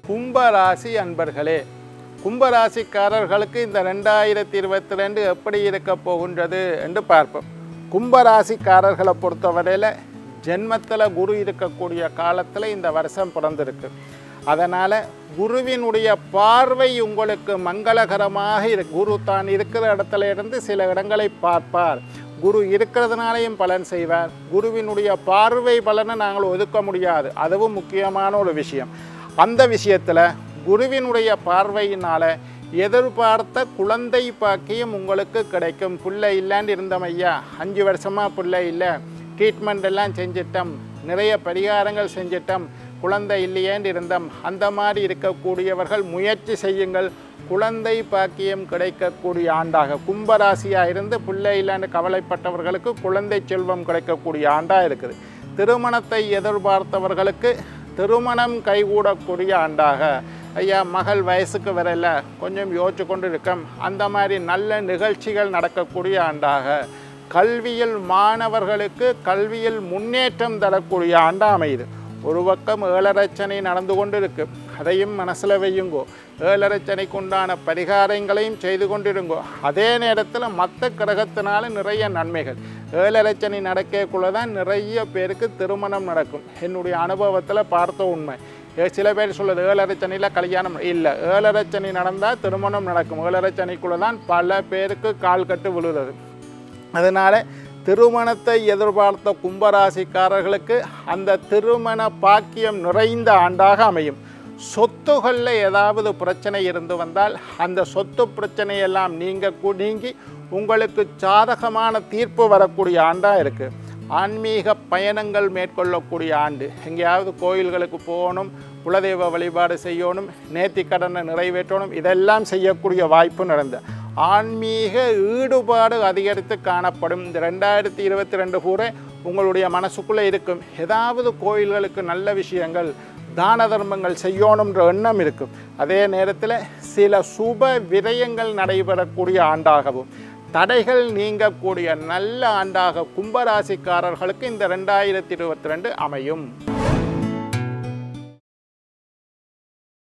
கும்பராசி அன்பர்களே, கும்பராசிக்காரர்களுக்கு இந்த 2022 எப்படி இருக்க போகின்றது என்று பார்ப்போம். கும்பராசிக்காரர்களை பொறுத்தவரையில் ஜென்மத்தில் குரு இருக்கக்கூடிய காலத்தில் இந்த வருஷம் பிறந்திருக்கு. அதனால் குருவினுடைய பார்வை உங்களுக்கு மங்களகரமாக குரு தான் இருக்கிற இடத்துல இருந்து சில இடங்களை பார்ப்பார். குரு இருக்கிறதுனாலையும் பலன் செய்வார். குருவினுடைய பார்வை பலனை நாங்கள் ஒதுக்க முடியாது. அதுவும் முக்கியமான ஒரு விஷயம். அந்த விஷயத்தில் குருவினுடைய பார்வையினால் எதிர்பார்த்த குழந்தை பாக்கியம் உங்களுக்கு கிடைக்கும். பிள்ளை இல்லைன்னு இருந்தோம் ஐயா, 5 வருஷமாக பிள்ளை இல்லை, ட்ரீட்மெண்ட் எல்லாம் செஞ்சிட்டோம், நிறைய பரிகாரங்கள் செஞ்சிட்டோம், குழந்தை இல்லையேன்னு இருந்தோம். அந்த மாதிரி இருக்கக்கூடியவர்கள் முயற்சி செய்யுங்கள். குழந்தை பாக்கியம் கிடைக்கக்கூடிய ஆண்டாக கும்பராசியாக இருந்து பிள்ளை இல்லைன்னு கவலைப்பட்டவர்களுக்கு குழந்தை செல்வம் கிடைக்கக்கூடிய ஆண்டாக இருக்குது. திருமணத்தை எதிர்பார்த்தவர்களுக்கு திருமணம் கைகூடக்கூடிய ஆண்டாக, ஐயா மகள் வயசுக்கு வரல, கொஞ்சம் யோசிச்சு கொண்டு இருக்கோம், அந்த மாதிரி நல்ல நிகழ்ச்சிகள் நடக்கக்கூடிய ஆண்டாக, கல்வியில் மாணவர்களுக்கு கல்வியில் முன்னேற்றம் தரக்கூடிய ஆண்டாக அமையுது. ஒரு பக்கம் 7.5 சனி நடந்து கொண்டு இருக்கு, அதையும் மனசில் வையுங்கோ. 7.5 சனிக்கு உண்டான பரிகாரங்களையும் செய்து கொண்டிருங்கோ. அதே நேரத்தில் மற்ற கிரகத்தினால நிறைய நன்மைகள். 7.5 சனி நடக்கக்குள்ள தான் நிறைய பேருக்கு திருமணம் நடக்கும். என்னுடைய அனுபவத்தில் பார்த்த உண்மை. சில பேர் சொல்லுது 7.5 சனியில் கல்யாணம் இல்லை, 7.5 சனி நடந்தால் திருமணம் நடக்கும். 7.5 சனிக்குள்ளே தான் பல பேருக்கு கால் கட்டு விழுகிறது. அதனால் திருமணத்தை எதிர்பார்த்த கும்பராசிக்காரர்களுக்கு அந்த திருமண பாக்கியம் நிறைந்த ஆண்டாக அமையும். சொத்துகளில் ஏதாவது பிரச்சனை இருந்து வந்தால் அந்த சொத்து பிரச்சனையெல்லாம் நீங்கி உங்களுக்கு சாதகமான தீர்ப்பு வரக்கூடிய ஆண்டாக இருக்குது. ஆன்மீக பயணங்கள் மேற்கொள்ளக்கூடிய ஆண்டு. எங்கேயாவது கோயில்களுக்கு போகணும், குலதெய்வ வழிபாடு செய்யணும், நேர்த்திக்கடனை நிறைவேற்றணும், இதெல்லாம் செய்யக்கூடிய வாய்ப்பு நடந்த ஆன்மீக ஈடுபாடு அதிகரித்து காணப்படும். இந்த 2022 கூட உங்களுடைய மனசுக்குள்ளே இருக்கும். ஏதாவது கோயில்களுக்கு நல்ல விஷயங்கள், தான தர்மங்கள் செய்யணுன்ற எண்ணம் இருக்கும். அதே நேரத்தில் சில சுப விரயங்கள் நடைபெறக்கூடிய ஆண்டாகவும் தடைகள் நீங்கக்கூடிய நல்ல ஆண்டாக கும்பராசிக்காரர்களுக்கு இந்த 2022 அமையும்.